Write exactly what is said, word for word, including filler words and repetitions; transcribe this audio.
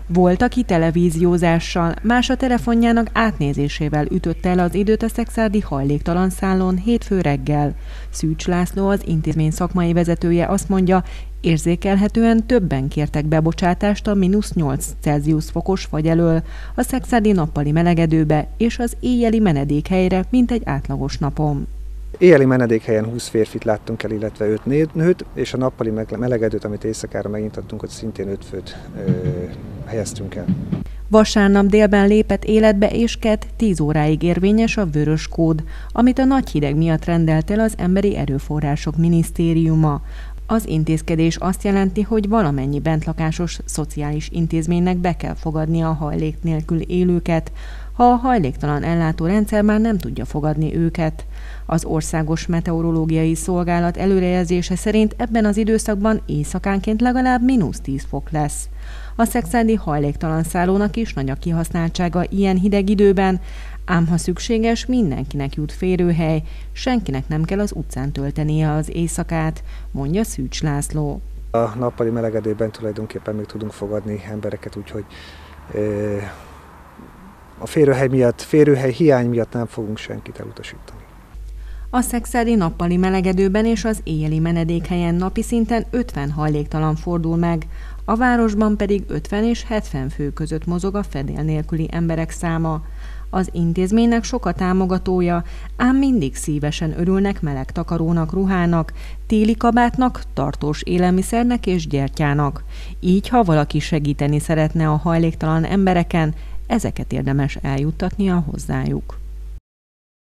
Volt, aki televíziózással, más a telefonjának átnézésével ütötte el az időt a szekszárdi hajléktalan szállón hétfő reggel. Szűcs László, az intézmény szakmai vezetője azt mondja, érzékelhetően többen kértek bebocsátást a mínusz nyolc Celsius fokos fagy elől, a szekszárdi nappali melegedőbe és az éjjeli menedékhelyre, mint egy átlagos napon. Éjjeli menedékhelyen húsz férfit láttunk el, illetve öt nőt, és a nappali melegedőt, amit éjszakára megnyitottunk, ott szintén öt főt ö, helyeztünk el. Vasárnap délben lépett életbe, és kedd tíz óráig érvényes a vörös kód, amit a nagy hideg miatt rendelt el az Emberi Erőforrások Minisztériuma. Az intézkedés azt jelenti, hogy valamennyi bentlakásos szociális intézménynek be kell fogadnia a hajlék nélkül élőket, ha a hajléktalan ellátórendszer már nem tudja fogadni őket. Az Országos Meteorológiai Szolgálat előrejelzése szerint ebben az időszakban éjszakánként legalább mínusz tíz fok lesz. A szekszárdi hajléktalan szállónak is nagy a kihasználtsága ilyen hideg időben, ám ha szükséges, mindenkinek jut férőhely, senkinek nem kell az utcán töltenie az éjszakát, mondja Szűcs László. A nappali melegedőben tulajdonképpen még tudunk fogadni embereket, úgyhogy a férőhely miatt, férőhely hiány miatt nem fogunk senkit elutasítani. A szekszárdi nappali melegedőben és az éjjeli menedékhelyen napi szinten ötven hajléktalan fordul meg, a városban pedig ötven és hetven fő között mozog a fedél nélküli emberek száma. Az intézménynek sok a támogatója, ám mindig szívesen örülnek meleg takarónak, ruhának, téli kabátnak, tartós élelmiszernek és gyertyának. Így, ha valaki segíteni szeretne a hajléktalan embereken, ezeket érdemes eljuttatnia hozzájuk.